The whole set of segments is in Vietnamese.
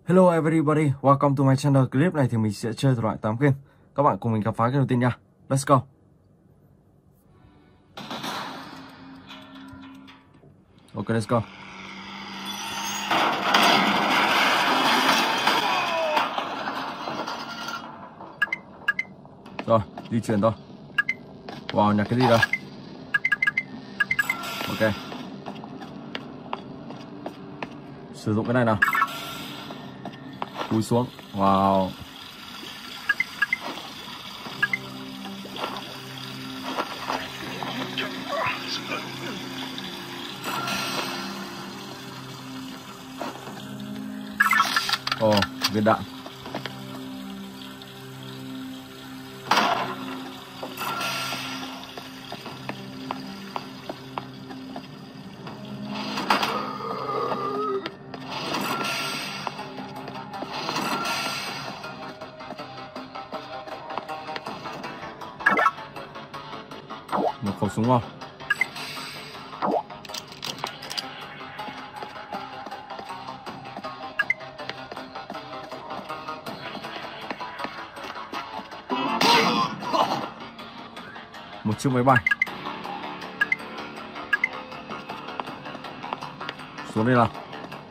Hello everybody, welcome to my channel. Clip này thì mình sẽ chơi thể loại 8 game. Các bạn cùng mình khám phá cái đầu tiên nha. Let's go. Ok, let's go. Rồi, di chuyển thôi. Wow, nhặt cái gì đây? Ok. Sử dụng cái này nào. Cúi xuống. Wow. Ồ, viên đạn. Một khẩu súng không? Một chiếc máy bay. Xuống đây nào.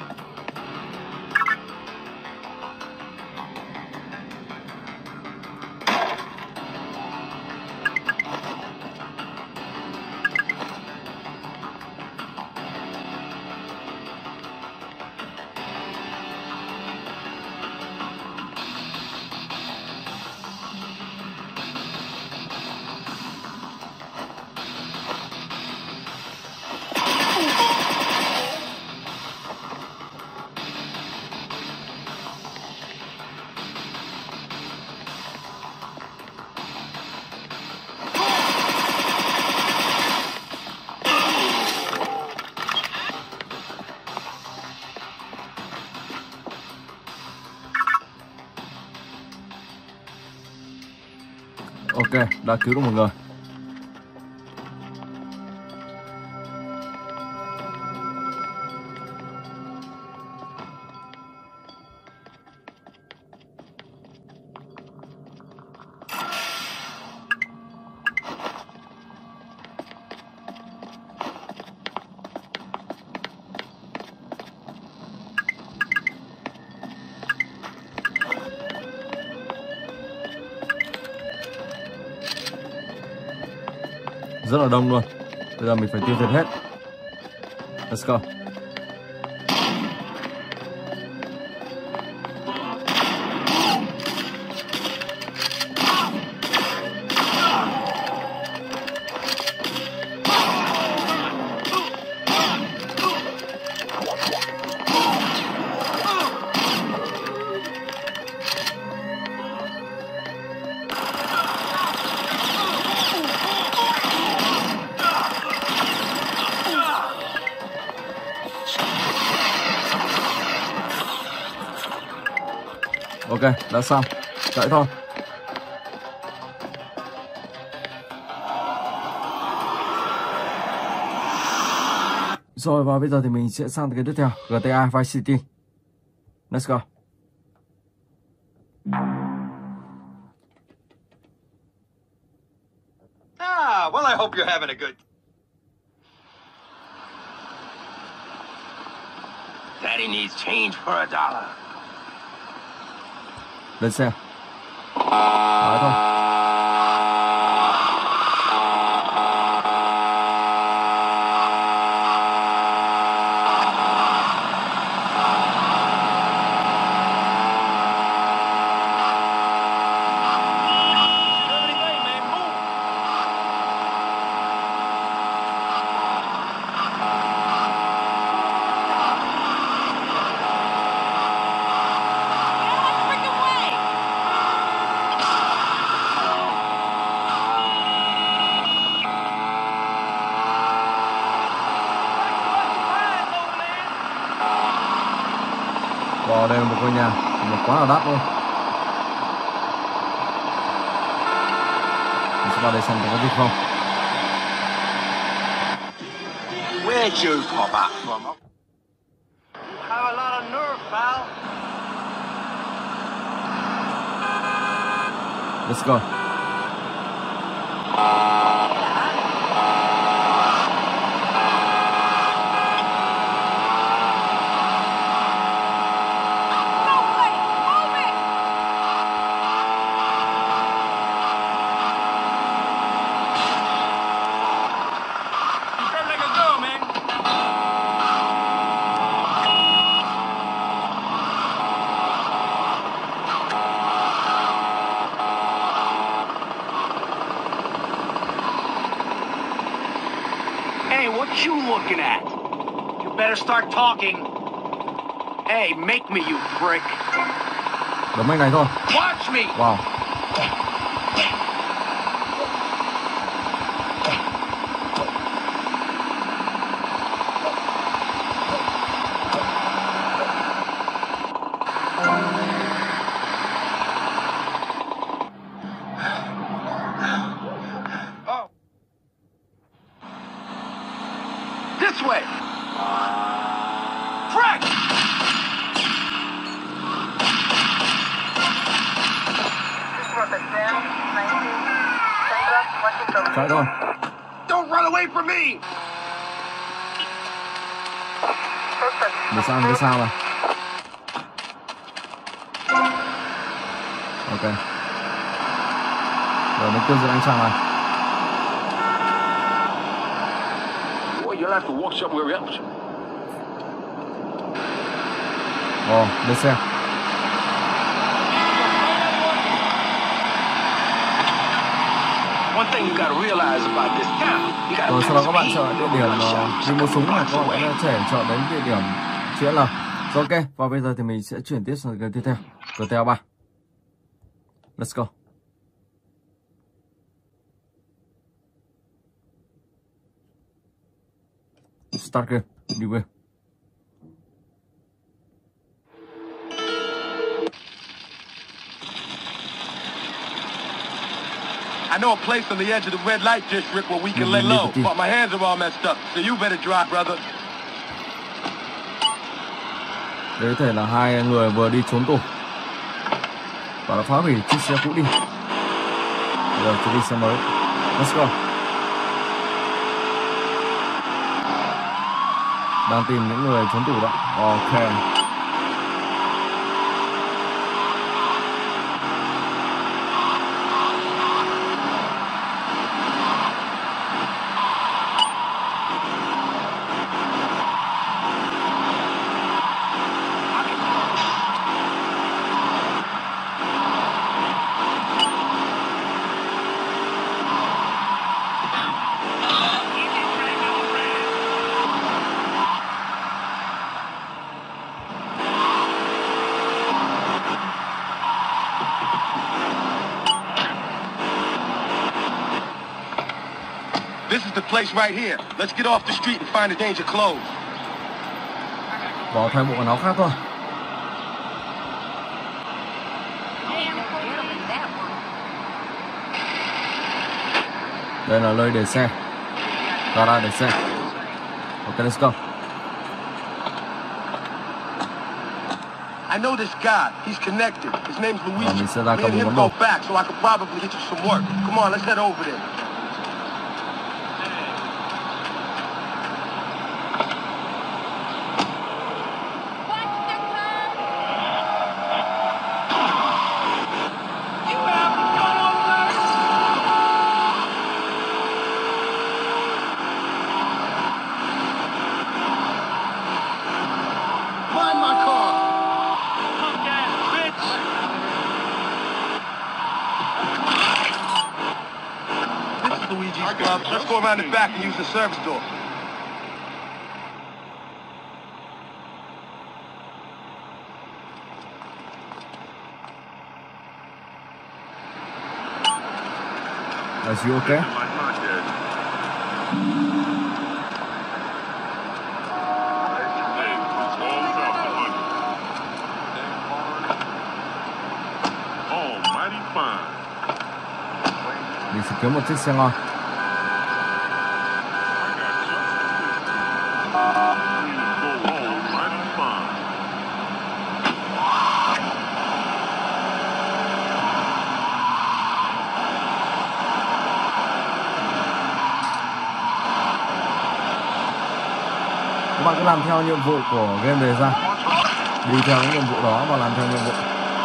Ok, đã cứu được một người. Rất là đông luôn. Bây giờ mình phải tiêu diệt hết. Let's go. Ok, đã xong. Chạy thôi. Rồi và bây giờ thì mình sẽ sang cái tiếp theo, GTA Vice City. Let's go. Well, I hope you're having a good... Daddy needs change for $1. Lên xe. Nói thôi. Wow, đây là một ngôi nhà, một quá là đắt luôn. Mình sẽ vào đây xem có gì không. Where'd you pop up from? You have a lot of nerve, pal. Let's go. What you looking at? You better start talking. Hey, make me, you prick. Đấm anh này thôi. Watch me. Wow. This way! Frank! Chạy thôi. Don't run away from me! Về sao rồi. Ok. Rồi đến tiêu diệt anh chàng này. You'll have to walk somewhere else. Lên xe. One thing you gotta realize about this town. Rồi sau đó các bạn chọn địa điểm đi mua súng này, các bạn có thể chọn đến địa điểm chữa L. Rồi ok, và bây giờ thì mình sẽ chuyển tiếp sang cái tiếp theo, GTA 3. Let's go. Start game, new game. I know a place on the edge of the red light district where we can lay low, but my hands are all messed up, so you better drive, brother. Đấy có thể là hai người vừa đi trốn tù và đã phá hủy chiếc xe cũ đi. Rồi chúng đi xe mới. Let's go. Đang tìm những người trốn tù đó. Ok. This is the place right here. Let's get off the street and find a change of clothes. Bỏ thay bộ quần áo khác thôi. Đây là nơi để xe. Gara để xe. Ok, let's go. I know this guy. He's connected. His name's Luigi. mình sẽ ra Me cầm and him món go đồ. back, so I could probably get you some work. Come on, let's head over there. Find my car. Punk ass bitch. This is Luigi's club. Let's go around the back and use the service door. Are you okay? Mình sẽ kiếm một chiếc xe ngon. bạn cứ làm theo nhiệm vụ của game đề ra, đi theo những nhiệm vụ đó và làm theo nhiệm vụ.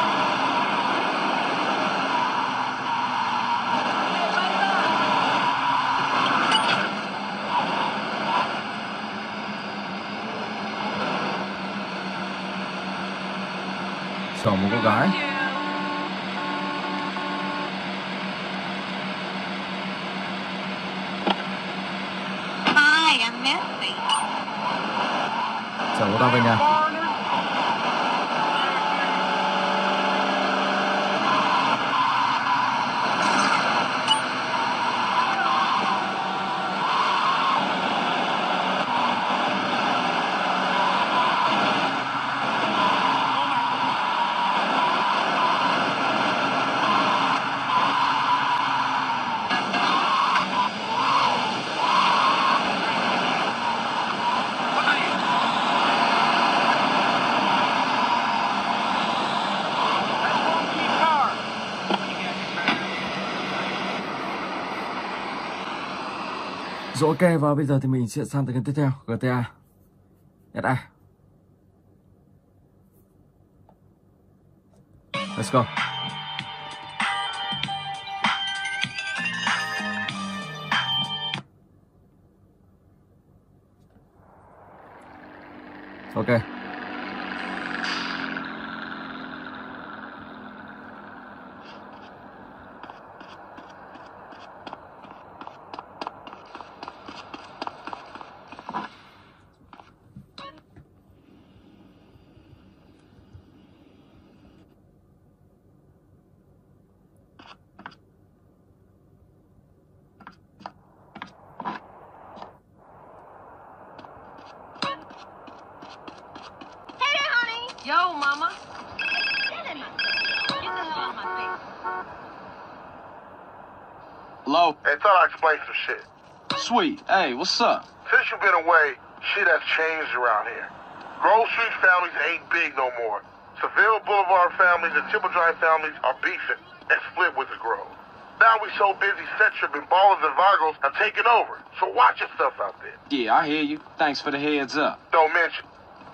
Chở một cô gái. Hi, I'm Nancy. Chở cô ta về nhà. Rồi ok, và bây giờ thì mình sẽ sang tới game tiếp theo, GTA SA. Let's go. Ok. Yo, mama. Get the hell out of my face. Hello? Hey, thought I'd explain some shit. Sweet. Hey, what's up? Since you've been away, shit has changed around here. Grove Street families ain't big no more. Seville Boulevard families and Triple Drive families are beefing and split with the Grove. Now we so busy, Centrip and Ballers and Vagos have taken over. So watch your stuff out there. Yeah, I hear you. Thanks for the heads up. Don't mention.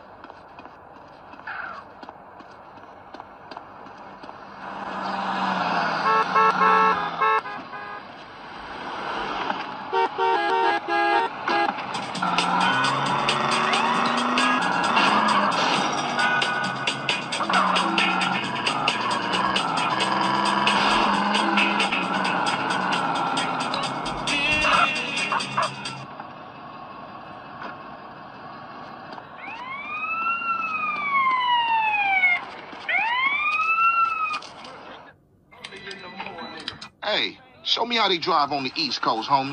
Hey, show me how they drive on the East Coast, homie.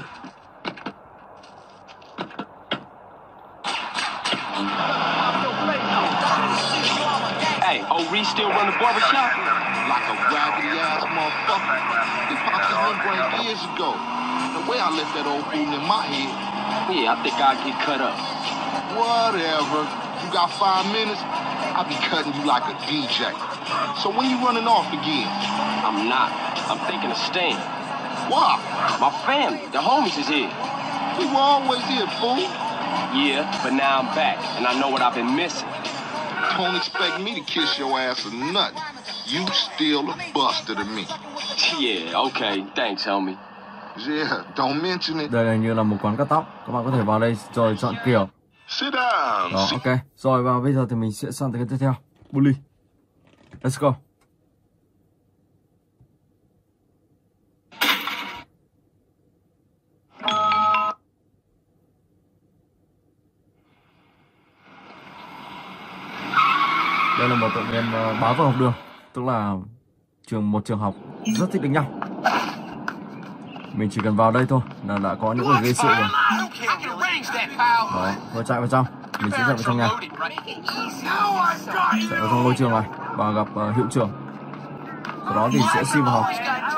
Hey, Reese still run the barbershop? Like a raggedy-ass motherfucker. He popped his membrane years ago. The way I left that old fool in my head. Yeah, I think I'll get cut up. Whatever. You got 5 minutes? I'll be cutting you like a DJ. So when you running off again? I'm not. I'm thinking of staying. Why? My family, the homies is here. We were always here, fool. Yeah, but now I'm back, and I know what I've been missing. Don't expect me to kiss your ass or nothing. You still a buster to me. Yeah, okay. Thanks, homie. Yeah, don't mention it. Đây là như là một quán cắt tóc, các bạn có thể vào đây rồi chọn kiểu. Sit down. Đó, ok. Rồi và bây giờ thì mình sẽ sang tới cái tiếp theo. Bully. Let's go. Đây là một tựa game báo vào học đường, tức là một trường học rất thích đánh nhau. Mình chỉ cần vào đây thôi là đã có những người gây sự rồi. Đó, vừa chạy vào trong, mình sẽ chạy vào trong nhà, chạy vào trong ngôi trường này và gặp hiệu trưởng. Sau đó thì sẽ xin vào học.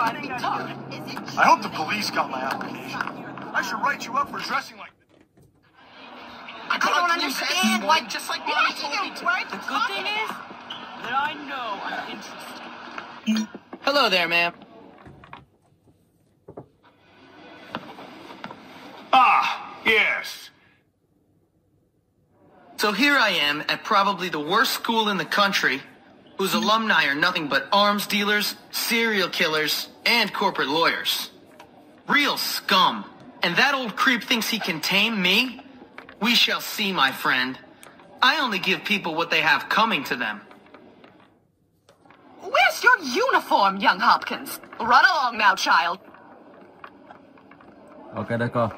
I hope the police got my application. I should write you up for dressing like this. I don't understand. Like, just like Mommy told me to. The good thing is That I know I'm interested. Hello there, ma'am. Ah, yes. So here I am at probably the worst school in the country, whose alumni are nothing but arms dealers, serial killers, and corporate lawyers. Real scum. And that old creep thinks he can tame me? We shall see, my friend. I only give people what they have coming to them. Where's your uniform, young Hopkins? Run along now, child. Ok, đây cơ.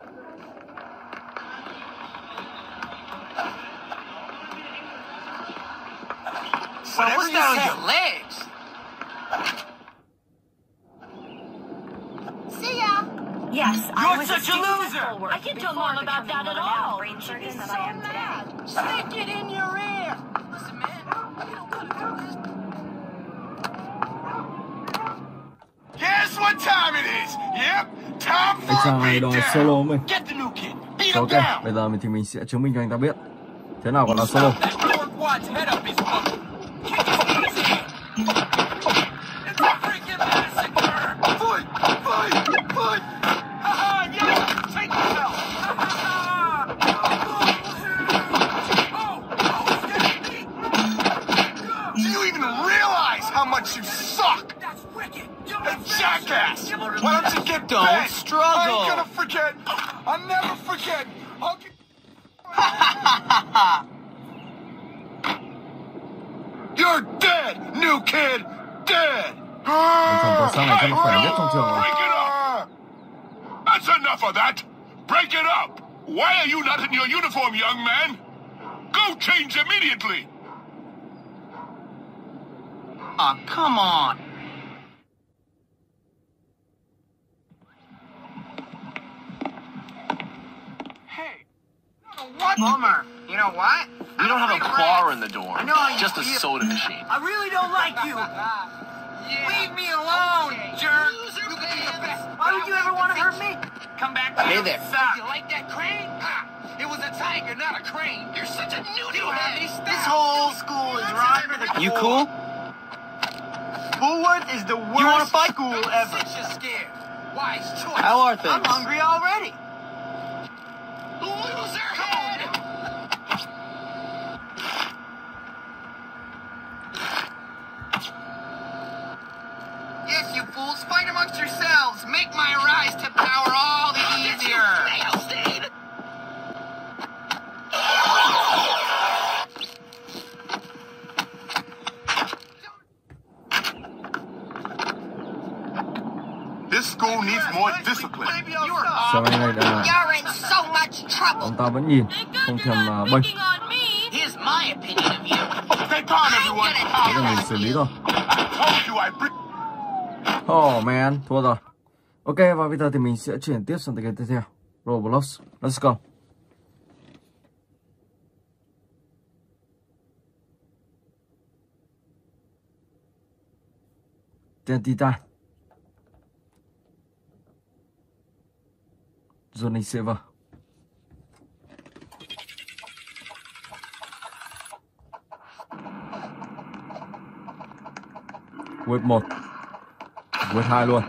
So what's down your legs? See ya. Yes, You're such a loser. I didn't tell Mom about that at all. She'd be so mad. Stick it in your ear. Listen, man. Guess what time it is? Yep, time Anh for a chàng này đòi beatdown. solo mình. Get the new kid. Beat Ok, him down. bây giờ thì mình sẽ chứng minh cho anh ta biết thế nào gọi là solo. That Lord Watt's head up his butt. Kick his head. It's a freaking massacre. Fight! Fight! Fight! Haha, yeah! Take yourself! Do you even realize how much you suck? That's wicked! Hey, jackass! Why don't you get Don't back? struggle. I ain't gonna forget. I'll never forget. I'll get... You're dead, new kid! Dead! Anh chàng có sang này chắc là khỏe nhất trong trường rồi. Break it up! That's enough of that! Break it up! Why are you not in your uniform, young man? Go change immediately! Aw, come on. Hey! What? Bummer. You know what? We don't have a bar in the dorm. I know how you just a feel. soda machine. I really don't like you. Leave me alone, jerk. You can be the best. Why would you ever want to hurt me? Come back to Hey there. You like that crane? Ha! It was a tiger, not a crane. You're such a nudie. This whole school is rotten to the core. You cool? Bullworth is the worst wanna fight? school ever. You're scared. Wise choice. How are things? I'm hungry already. Loser head. Yes, you fools, fight amongst yourselves. Make my rise to power all the easier. This school needs more discipline. Sao anh này đã... You're in so much trouble. Ông ta vẫn nhìn, không thèm bênh. Here's my opinion of you. Stay calm, everyone. Thế là mình xử lý thôi. I told you I bring... Oh man, thua rồi. Ok, và bây giờ thì mình sẽ chuyển tiếp sang game tiếp theo. Roblox, let's go. Tên Titan. Johnny Silver. Wave 1, Wave 2 luôn.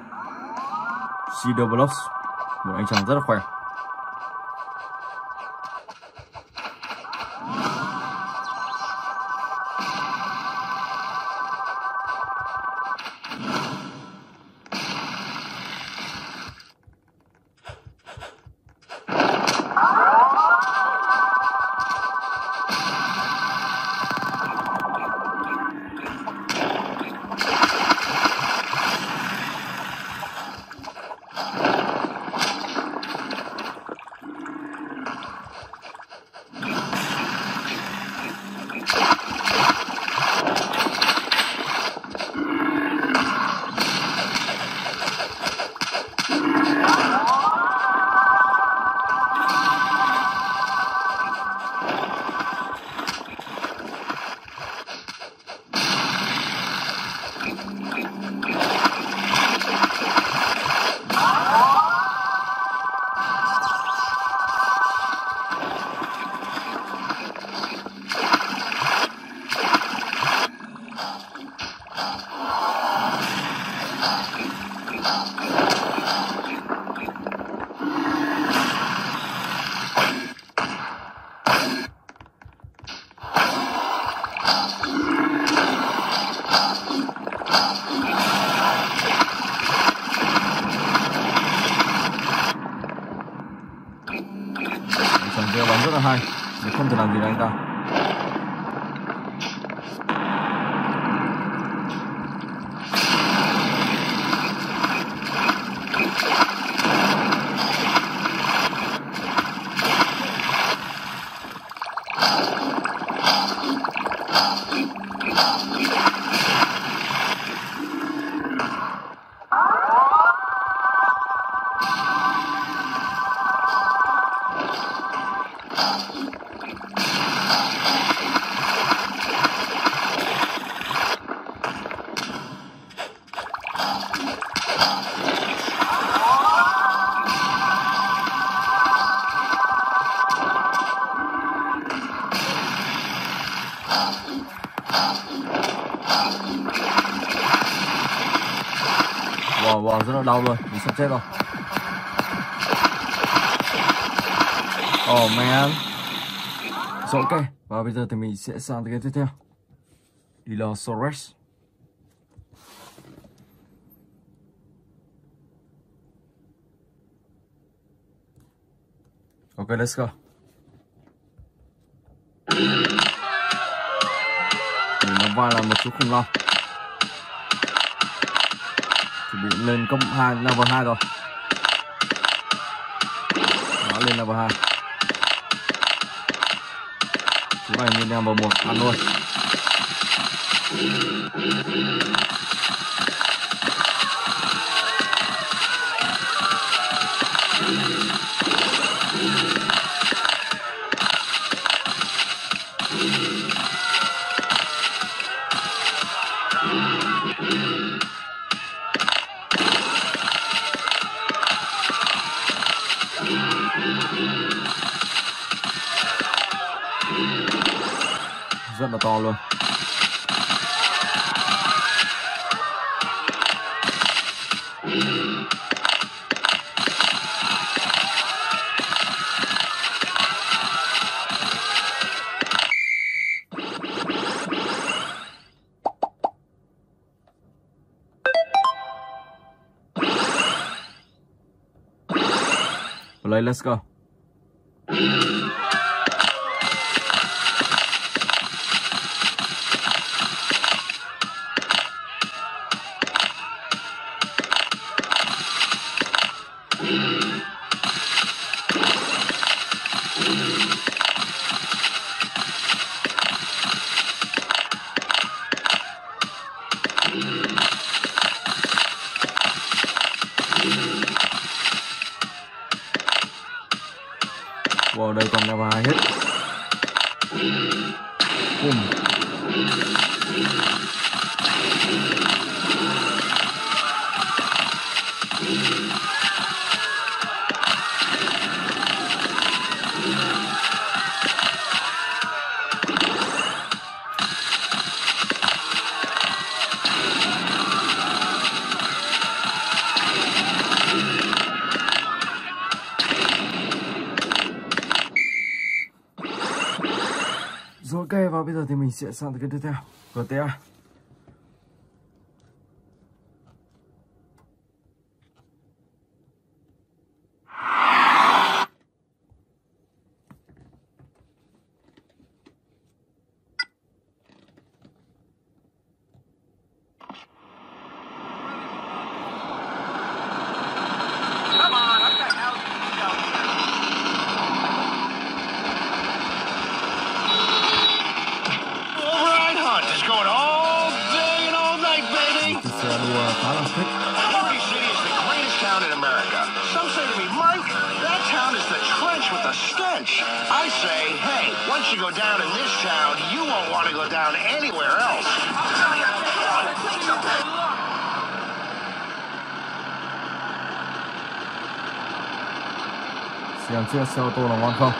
Cedar Blocks, một anh chàng rất là khỏe. Chàng kia bắn rất là hay, nhưng không thể làm gì được anh ta. Wow, rất là đau luôn, mình sắp chết rồi. Oh man. Rồi ok, và bây giờ thì mình sẽ sang cái tiếp theo. Dilophosaurus. Ok, let's go. Mình đóng vai là một chú khủng long. Chuẩn bị lên cấp 2, level 2 rồi. Đó, lên level 2. Chú này lên level 1, ăn luôn. Rất là to luôn. Play, let's go. Wow, đây còn level 2 hết. Rồi ok, và bây giờ thì mình sẽ sang tới cái tiếp theo, GTA. Going all day and all night, baby. Liberty City is the greatest town in America. Some say to me, Mike, that town is the trench with the stench. I say, hey, once you go down in this town, you won't want to go down anywhere else. Xem chiếc xe ô tô là ngon không?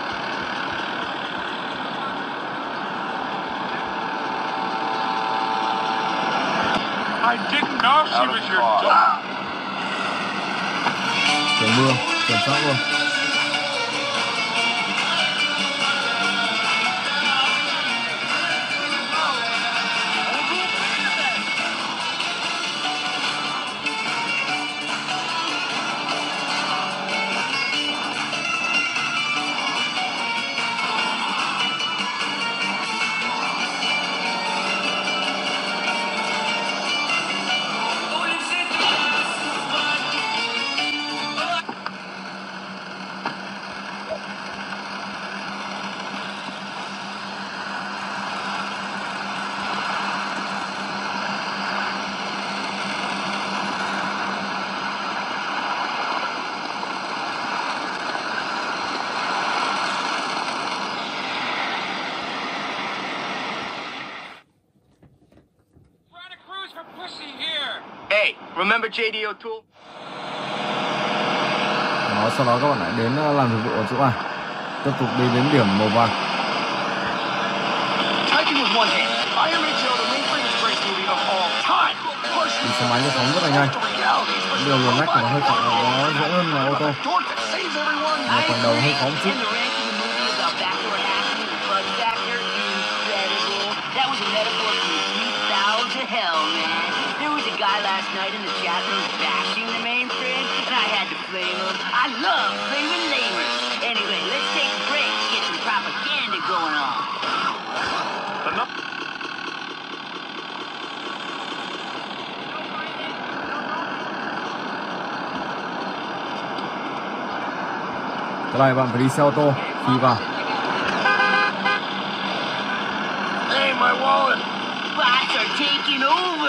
I didn't know she was your daughter. Trời mưa, chuẩn xác luôn. Hey, remember JD O'Toole? Đó, sau đó các bạn lại đến làm nhiệm vụ ở chỗ này, tiếp tục đi đến điểm màu vàng. Typing with one hand. I am HL, the main greatest race movie of all time. Đi xe máy nó phóng rất là nhanh. Điều luồn lách của nó hơi cọc, nó dễ hơn là ô tô. Mà phần đầu hơi khó một chút. Guy last night in the chat room bashing the mainframe, and I had to flame him. I love flaming lamers. Anyway, let's take a break, get some propaganda going on. Cái này bạn phải đi xe ô tô khi vào. Hey, my wallet. Bots are taking over.